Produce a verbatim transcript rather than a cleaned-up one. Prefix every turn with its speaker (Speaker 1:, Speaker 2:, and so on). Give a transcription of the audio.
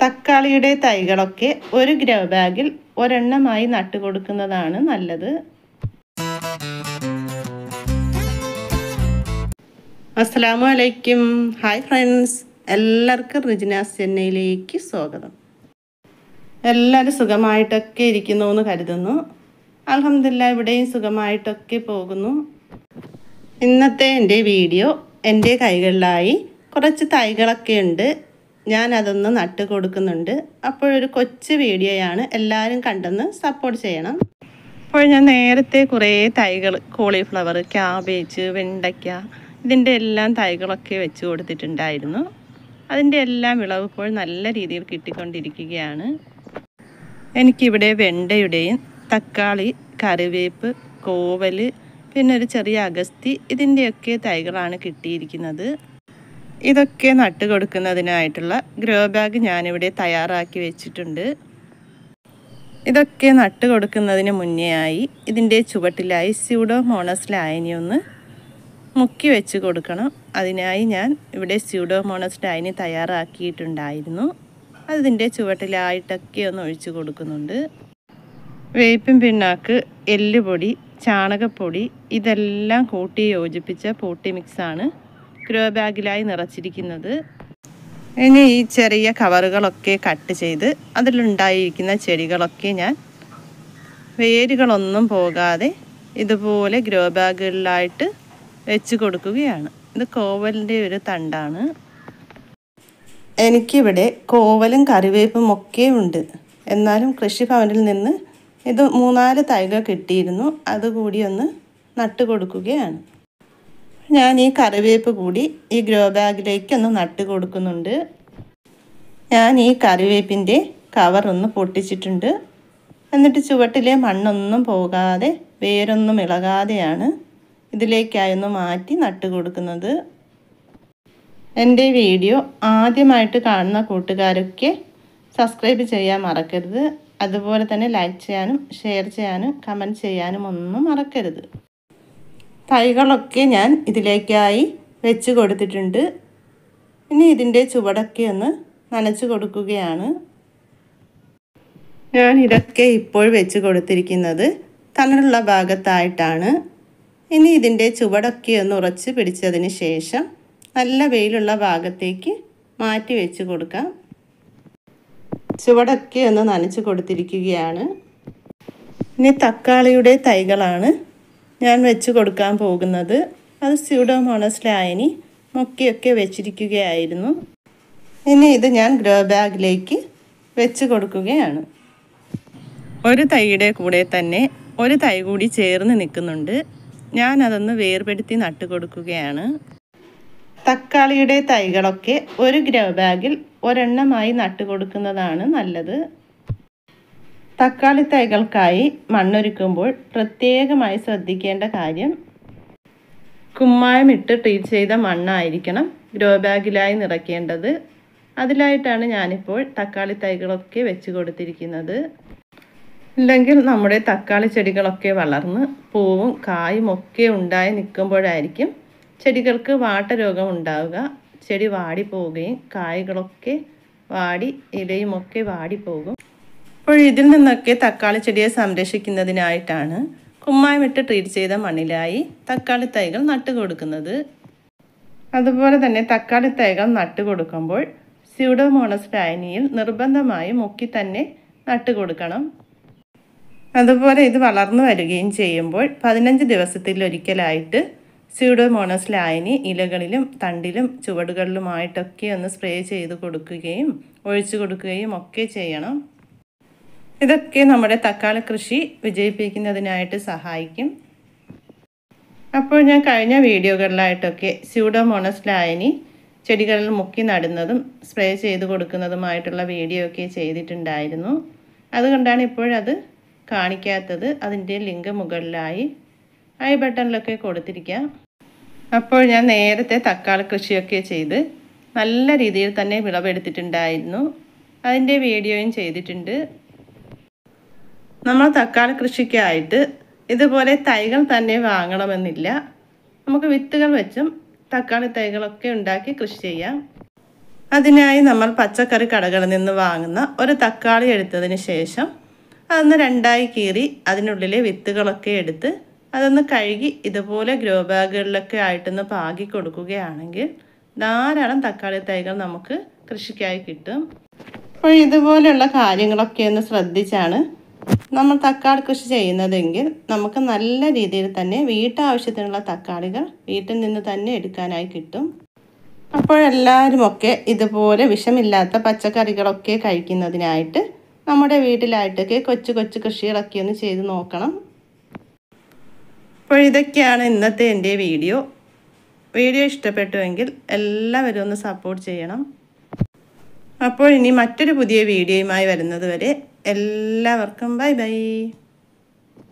Speaker 1: തക്കാളിയുടെ തൈകളൊക്കെ ഒരു ഗ്രോ ബാഗിൽ ഒരെണ്ണമായി നട്ടു കൊടുക്കുന്നതാണ് നല്ലത്. അസ്സലാമു അലൈക്കും. ഹായ് ഫ്രണ്ട്സ്, എല്ലാവർക്കും റിജിനാസ് ചെന്നൈയിലേക്ക് സ്വാഗതം. എല്ലാവരും സുഖമായിട്ടൊക്കെ ഇരിക്കുന്നു എന്ന് കരുതുന്നു. അൽഹംദുലില്ലാ ഇവിടെയും സുഖമായിട്ടൊക്കെ പോകുന്നു. ഇന്നത്തെ എൻ്റെ വീഡിയോ എൻ്റെ കൈകളിലായി കുറച്ച് തൈകളൊക്കെ ഉണ്ട്. ഞാൻ അതൊന്ന് നട്ട് കൊടുക്കുന്നുണ്ട്. അപ്പോഴൊരു കൊച്ചു വീഡിയോയാണ്, എല്ലാവരും കണ്ടെന്ന് സപ്പോർട്ട് ചെയ്യണം. അപ്പോൾ ഞാൻ നേരത്തെ കുറേ തൈകൾ കോളിഫ്ലവർ, ക്യാബേജ്, വെണ്ടയ്ക്ക ഇതിൻ്റെ എല്ലാം തൈകളൊക്കെ വെച്ച് കൊടുത്തിട്ടുണ്ടായിരുന്നു. അതിൻ്റെ എല്ലാം വിളവ് ഇപ്പോൾ നല്ല രീതിയിൽ കിട്ടിക്കൊണ്ടിരിക്കുകയാണ്. എനിക്കിവിടെ വെണ്ടയുടെയും തക്കാളി, കറിവേപ്പ്, കോവൽ, പിന്നെ ഒരു ചെറിയ അഗസ്തി ഇതിൻ്റെയൊക്കെ തൈകളാണ് കിട്ടിയിരിക്കുന്നത്. ഇതൊക്കെ നട്ട് കൊടുക്കുന്നതിനായിട്ടുള്ള ഗ്രോ ബാഗ് ഞാനിവിടെ തയ്യാറാക്കി വെച്ചിട്ടുണ്ട്. ഇതൊക്കെ നട്ട് കൊടുക്കുന്നതിന് മുന്നേ ആയി ഇതിൻ്റെ ചുവട്ടിലായി സ്യൂഡോമോണസ് ലായനി ഒന്ന് മുക്കി വെച്ച് കൊടുക്കണം. അതിനായി ഞാൻ ഇവിടെ സ്യൂഡോമോണസ് ലായനി തയ്യാറാക്കിയിട്ടുണ്ടായിരുന്നു. അതിൻ്റെ ചുവട്ടിലായിട്ടൊക്കെ ഒന്ന് ഒഴിച്ചു കൊടുക്കുന്നുണ്ട്. വേപ്പിൻ പിണ്ണാക്ക്, എല്ലുപൊടി, ചാണകപ്പൊടി ഇതെല്ലാം കൂട്ടി യോജിപ്പിച്ച പോട്ടി മിക്സാണ് ഗ്രോ ബാഗിലായി നിറച്ചിരിക്കുന്നത്. ഇനി ഈ ചെറിയ കവറുകളൊക്കെ കട്ട് ചെയ്ത് അതിലുണ്ടായിരിക്കുന്ന ചെടികളൊക്കെ ഞാൻ വേരുകളൊന്നും പോകാതെ ഇതുപോലെ ഗ്രോ ബാഗുകളിലായിട്ട് വെച്ച് കൊടുക്കുകയാണ്. ഇത് കോവലിൻ്റെ ഒരു തണ്ടാണ്. എനിക്കിവിടെ കോവലും കറിവേപ്പും ഒക്കെ ഉണ്ട്. എന്നാലും കൃഷിഭവനിൽ നിന്ന് ഇത് മൂന്നാല് തൈകൾ കിട്ടിയിരുന്നു. അതുകൂടി ഒന്ന് നട്ട് കൊടുക്കുകയാണ്. ഞാൻ ഈ കറിവേപ്പ് കൂടി ഈ ഗ്രോ ബാഗിലേക്ക് ഒന്ന് നട്ട് കൊടുക്കുന്നുണ്ട്. ഞാൻ ഈ കറിവേപ്പിൻ്റെ കവർ ഒന്ന് പൊട്ടിച്ചിട്ടുണ്ട്. എന്നിട്ട് ചുവട്ടിലെ മണ്ണൊന്നും പോകാതെ വേരൊന്നും ഇളകാതെയാണ് ഇതിലേക്കായി ഒന്ന് മാറ്റി നട്ട് കൊടുക്കുന്നത്. എൻ്റെ വീഡിയോ ആദ്യമായിട്ട് കാണുന്ന കൂട്ടുകാരൊക്കെ സബ്സ്ക്രൈബ് ചെയ്യാൻ മറക്കരുത്. അതുപോലെ തന്നെ ലൈക്ക് ചെയ്യാനും ഷെയർ ചെയ്യാനും കമൻറ്റ് ചെയ്യാനും ഒന്നും മറക്കരുത്. തൈകളൊക്കെ ഞാൻ ഇതിലേക്കായി വെച്ച് കൊടുത്തിട്ടുണ്ട്. ഇനി ഇതിൻ്റെ ചുവടൊക്കെ ഒന്ന് നനച്ച് കൊടുക്കുകയാണ്. ഞാൻ ഇതൊക്കെ ഇപ്പോൾ വെച്ച് കൊടുത്തിരിക്കുന്നത് തണലുള്ള ഭാഗത്തായിട്ടാണ്. ഇനി ഇതിൻ്റെ ചുവടൊക്കെ ഒന്ന് ഉറച്ച് പിടിച്ചതിന് ശേഷം നല്ല വെയിലുള്ള ഭാഗത്തേക്ക് മാറ്റി വെച്ച് കൊടുക്കാം. ചുവടൊക്കെ ഒന്ന് നനച്ച് കൊടുത്തിരിക്കുകയാണ്. ഇനി തക്കാളിയുടെ തൈകളാണ് ഞാൻ വെച്ച് കൊടുക്കാൻ പോകുന്നത്. അത് സ്യൂഡോമോണസ് ലായനി മുക്കിയൊക്കെ വെച്ചിരിക്കുകയായിരുന്നു. ഇനി ഇത് ഞാൻ ഗ്രോ ബാഗിലേക്ക് വെച്ച് കൊടുക്കുകയാണ്. ഒരു തൈയുടെ കൂടെ തന്നെ ഒരു തൈ കൂടി ചേർന്ന് നിൽക്കുന്നുണ്ട്. ഞാൻ അതൊന്ന് വേർപെടുത്തി നട്ട് കൊടുക്കുകയാണ്. തക്കാളിയുടെ തൈകളൊക്കെ ഒരു ഗ്രോ ബാഗിൽ ഒരെണ്ണമായി നട്ട് കൊടുക്കുന്നതാണ് നല്ലത്. തക്കാളി തൈകൾക്കായി മണ്ണൊരുക്കുമ്പോൾ പ്രത്യേകമായി ശ്രദ്ധിക്കേണ്ട കാര്യം കുമ്മായം ഇട്ട് ട്രീറ്റ് ചെയ്ത മണ്ണായിരിക്കണം ഗ്രോ ബാഗിലായി നിറയ്ക്കേണ്ടത്. അതിലായിട്ടാണ് ഞാനിപ്പോൾ തക്കാളി തൈകളൊക്കെ വെച്ച് കൊടുത്തിരിക്കുന്നത്. ഇല്ലെങ്കിൽ നമ്മുടെ തക്കാളി ചെടികളൊക്കെ വളർന്ന് പൂവും കായും ഒക്കെ ഉണ്ടായി നിൽക്കുമ്പോഴായിരിക്കും ചെടികൾക്ക് വാട്ടരോഗം ഉണ്ടാവുക. ചെടി വാടിപ്പോവുകയും കായ്കളൊക്കെ വാടി ഇലയുമൊക്കെ വാടിപ്പോകും. അപ്പോൾ ഇതിൽ നിന്നൊക്കെ തക്കാളി ചെടിയെ സംരക്ഷിക്കുന്നതിനായിട്ടാണ് കുമ്മായമിട്ട് ട്രീറ്റ് ചെയ്ത മണ്ണിലായി തക്കാളി തൈകൾ നട്ട് കൊടുക്കുന്നത്. അതുപോലെ തന്നെ തക്കാളി തൈകൾ നട്ട് കൊടുക്കുമ്പോൾ സ്യൂഡോമോണസ് ലായനിയിൽ നിർബന്ധമായി മുക്കി തന്നെ നട്ട് കൊടുക്കണം. അതുപോലെ ഇത് വളർന്നു വരികയും ചെയ്യുമ്പോൾ പതിനഞ്ച് ദിവസത്തിലൊരിക്കലായിട്ട് സ്യൂഡോമോണസ് ലായനി ഇലകളിലും തണ്ടിലും ചുവടുകളിലുമായിട്ടൊക്കെ ഒന്ന് സ്പ്രേ ചെയ്ത് കൊടുക്കുകയും ഒഴിച്ചു കൊടുക്കുകയും ഒക്കെ ചെയ്യണം. ഇതൊക്കെ നമ്മുടെ തക്കാളി കൃഷി വിജയിപ്പിക്കുന്നതിനായിട്ട് സഹായിക്കും. അപ്പോൾ ഞാൻ കഴിഞ്ഞ വീഡിയോകളിലായിട്ടൊക്കെ സ്യൂഡോമോണസ് ലായനി ചെടികളിൽ മുക്കി നടുന്നതും സ്പ്രേ ചെയ്ത് കൊടുക്കുന്നതുമായിട്ടുള്ള വീഡിയോ ഒക്കെ ചെയ്തിട്ടുണ്ടായിരുന്നു. അതുകൊണ്ടാണ് ഇപ്പോഴത് കാണിക്കാത്തത്. അതിൻ്റെ ലിങ്ക് മുകളിലായി ഐ ബട്ടണിലൊക്കെ കൊടുത്തിരിക്കാം. അപ്പോൾ ഞാൻ നേരത്തെ തക്കാളി കൃഷിയൊക്കെ ചെയ്ത് നല്ല രീതിയിൽ തന്നെ വിളവെടുത്തിട്ടുണ്ടായിരുന്നു. അതിൻ്റെ വീഡിയോയും ചെയ്തിട്ടുണ്ട്. നമ്മൾ തക്കാളി കൃഷിക്കായിട്ട് ഇതുപോലെ തൈകൾ തന്നെ വാങ്ങണമെന്നില്ല. നമുക്ക് വിത്തുകൾ വെച്ചും തക്കാളി തൈകളൊക്കെ ഉണ്ടാക്കി കൃഷി ചെയ്യാം. അതിനായി നമ്മൾ പച്ചക്കറി കടകളിൽ നിന്ന് വാങ്ങുന്ന ഒരു തക്കാളി എടുത്തതിന് ശേഷം അതൊന്ന് രണ്ടായി കീറി അതിനുള്ളിലെ വിത്തുകളൊക്കെ എടുത്ത് അതൊന്ന് കഴുകി ഇതുപോലെ ഗ്രോ ബാഗുകളിലൊക്കെ ആയിട്ടൊന്ന് പാകി കൊടുക്കുകയാണെങ്കിൽ ധാരാളം തക്കാളി തൈകൾ നമുക്ക് കൃഷിക്കായി കിട്ടും. അപ്പോൾ ഇതുപോലെയുള്ള കാര്യങ്ങളൊക്കെ ഒന്ന് ശ്രദ്ധിച്ചാണ് നമ്മൾ തക്കാളി കൃഷി ചെയ്യുന്നതെങ്കിൽ നമുക്ക് നല്ല രീതിയിൽ തന്നെ വീട്ടാവശ്യത്തിനുള്ള തക്കാളികൾ വീട്ടിൽ നിന്ന് തന്നെ എടുക്കാനായി കിട്ടും. അപ്പോഴെല്ലാവരുമൊക്കെ ഇതുപോലെ വിഷമില്ലാത്ത പച്ചക്കറികളൊക്കെ കഴിക്കുന്നതിനായിട്ട് നമ്മുടെ വീട്ടിലായിട്ടൊക്കെ കൊച്ചു കൊച്ചു കൃഷികളൊക്കെ ഒന്ന് ചെയ്ത് നോക്കണം. അപ്പോൾ ഇതൊക്കെയാണ് ഇന്നത്തെ എൻ്റെ വീഡിയോ. വീഡിയോ ഇഷ്ടപ്പെട്ടുവെങ്കിൽ എല്ലാവരും ഒന്ന് സപ്പോർട്ട് ചെയ്യണം. അപ്പോൾ ഇനി മറ്റൊരു പുതിയ വീഡിയോയുമായി വരുന്നത് വരെ എല്ലാവർക്കും ബൈ ബൈ.